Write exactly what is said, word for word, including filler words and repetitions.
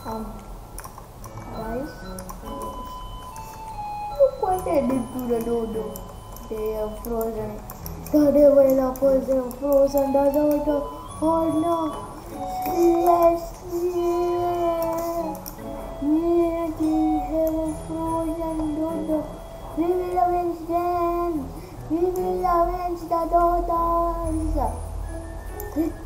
Um, rice. Look what I did to the dodo. They are frozen. The devil of frozen, frozen the dodo. Oh no. Yes, yeah. Yeah, they have a frozen dodo. We will avenge them. We will avenge the dodos.